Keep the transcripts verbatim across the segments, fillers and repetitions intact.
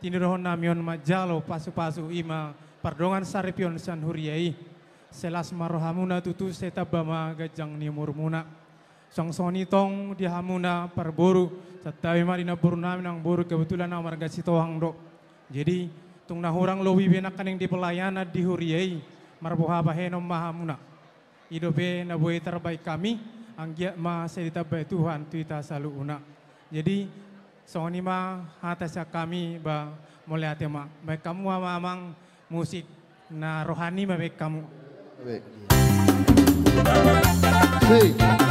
Tinirohon namion majalo pasu-pasu ima pardongan saripion san huriai. Selas marohamuna tutu seta bama gajang ni murmuna. Song soni tong dihamuna parboru. Satawi marina buru namin ang buru kebetulan ang marga sitohang do. Jadi tung nahurang lowi benakan yang di pelayanan di huriai. Marboha bahenom mahamuna. Idobe na buhay terbaik kami. Anggia ma sedita baik Tuhan tuita selalu una. Jadi soni ma hatasya kami ba mulai tema. Baik kamu amang musik na rohani ma baik kamu. Hey.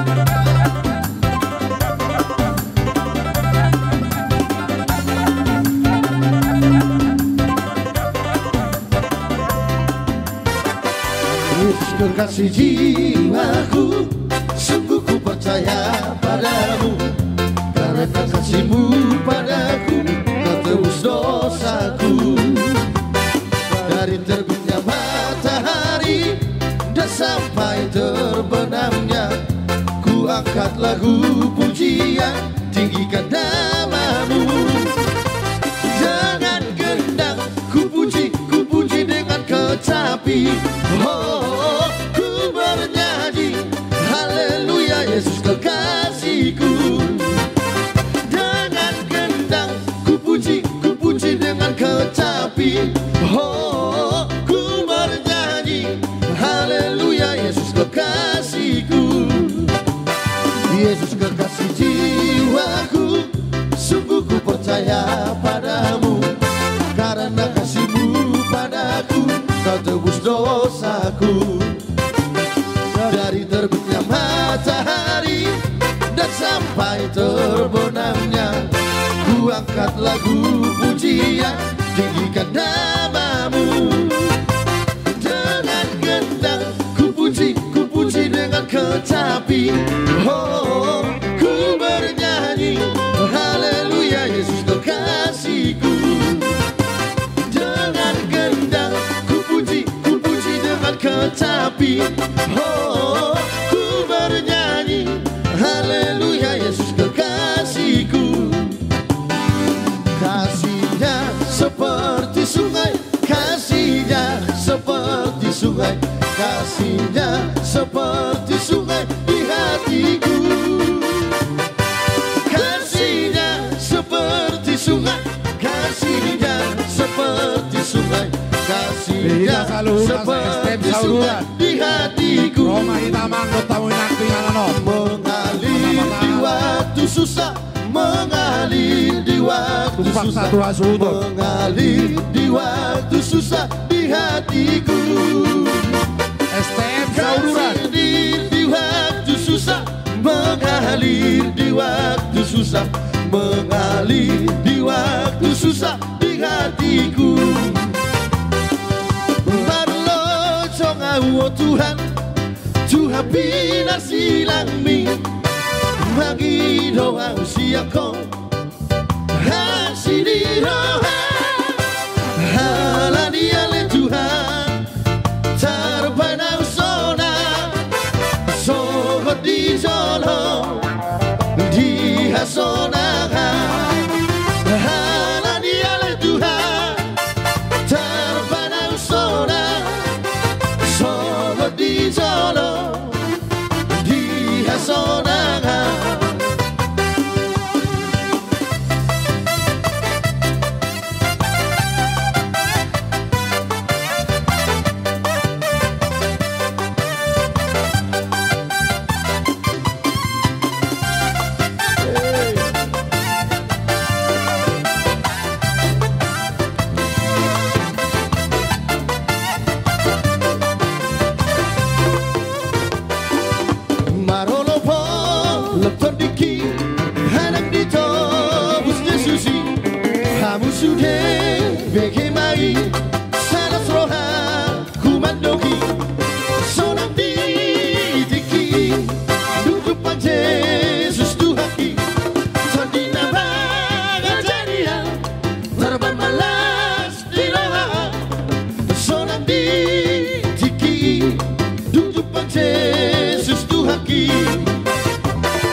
Yesus kekasih jiwaku, sungguh ku percaya padamu, karena kasih-Mu padaku, Kau tebus dosaku. Dari terbitnya matahari dan sampai terbenamnya, ku angkat lagu pujian, tinggikan namamu. Jangan gendang, ku puji, ku puji dengan kecapi. Oh, ku bernyanyi, haleluya Yesus kekasihku. Jangan gendang, ku puji, ku puji dengan kecapi. Oh, ku bernyanyi, haleluya Yesus kekasihku. Yesus kekasih jiwaku, sungguh ku percaya padamu, karena kasih-Mu padaku, Kau tebus dosaku. Dari terbitnya matahari dan sampai terbenamnya, ku angkat lagu pujian, tinggikan namamu. Jangan gendang, ku puji, ku puji dengan kecapi. Oh, ku bernyanyi, haleluya Yesus kekasihku. Jangan gendang, ku puji, ku puji dengan kecapi. Oh, ku bernyanyi, haleluya Yesus kekasihku. Kasih-Nya seperti sungai, kasih-Nya seperti sungai, kasih-Nya seperti sungai di hatiku. Kasih-Nya seperti sungai, kasih-Nya seperti sungai, kasih-Nya seperti sungai di hatiku. Mengalir di waktu susah, mengalir di waktu susah, mengalir di waktu susah di hatiku. S T M Saururan. Mengalir di waktu susah, mengalir di waktu susah, mengalir di waktu susah di hatiku. Barlo congawo Tuhan, Tuhan bina silang mi, bagi doa usia kau, hasih di roha, halania le Tuhan, terbana usona, soho di jolo, di hasona, halania le Tuhan, terbana usona, soho di jolo, di hasona.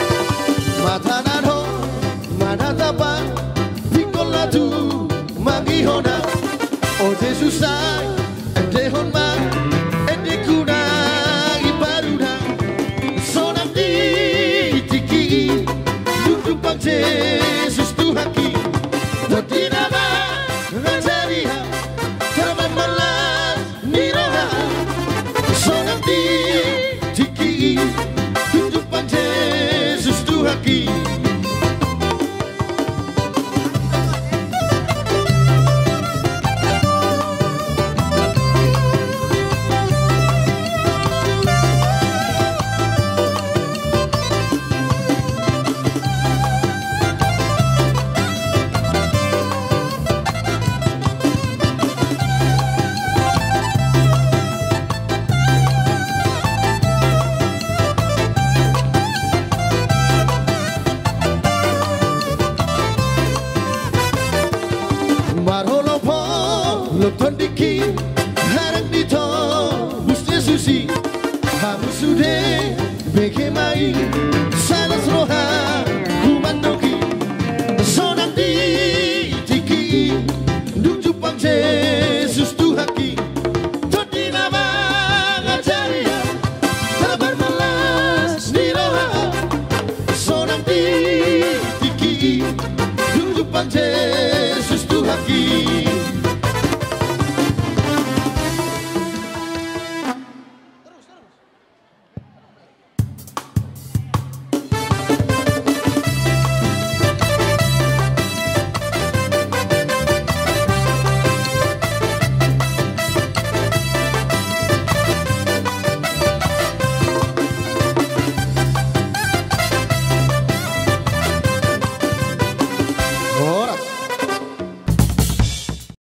Mata nano, mana tapa, pinggola tu, magi hona O Jesus ai Ede honma Ede kuna Ibaruna Sonam di Tiki Dudupang Jesus Tuhaki Todinama Rajaria Taman malas Niroha Sonam di Tiki Dudupang Jesus Tuhaki Tondiki harang dito busnya susi hamu sude beke mai